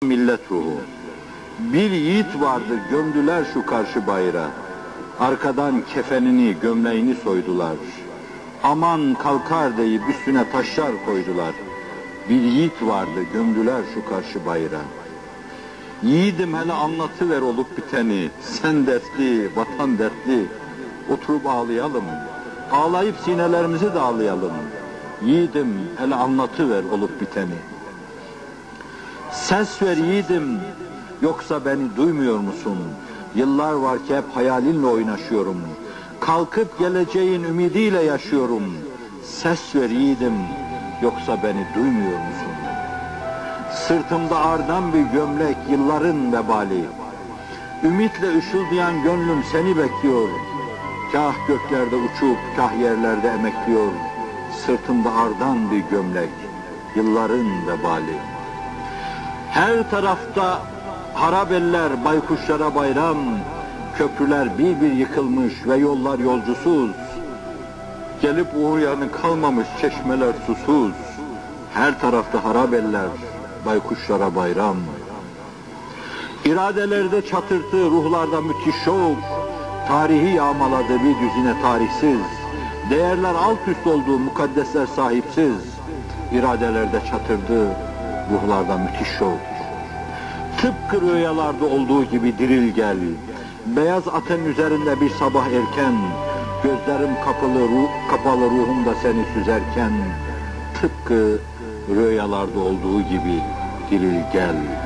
millet ruhu. Bir yiğit vardı, gömdüler şu karşı bayrağı. Arkadan kefenini, gömleğini soydular. Aman kalkar deyip üstüne taşlar koydular. Bir yiğit vardı, gömdüler şu karşı bayrağı. Yiğidim hele anlatıver olup biteni. Sen dertli, vatan dertli. Oturup ağlayalım. Ağlayıp sinelerimizi dağlayalım. Yiğidim hele anlatıver olup biteni. Ses ver yiğidim, yoksa beni duymuyor musun? Yıllar var ki hep hayalinle oynaşıyorum. Kalkıp geleceğin ümidiyle yaşıyorum. Ses ver yiğidim, yoksa beni duymuyor musun? Sırtımda ardan bir gömlek, yılların vebali. Ümitle ışıldayan gönlüm seni bekliyor. Kah göklerde uçup, kah yerlerde emekliyor. Sırtımda ardan bir gömlek, yılların vebali. Her tarafta harap eller, baykuşlara bayram. Köprüler bir bir yıkılmış ve yollar yolcusuz. Gelip uğrayanı kalmamış çeşmeler susuz. Her tarafta harap eller, baykuşlara bayram. İradelerde çatırtı, ruhlarda müthiş şok. Tarihi yağmaladı bir düzine tarihsiz. Değerler alt üst oldu, mukaddesler sahipsiz. İradelerde çatırdı, ruhlarda müthiş şok. Tıpkı rüyalarda olduğu gibi diril gel. Beyaz atın üzerinde bir sabah erken, gözlerim kapalı ruhumda seni süzerken, tıpkı rüyalarda olduğu gibi diril gel.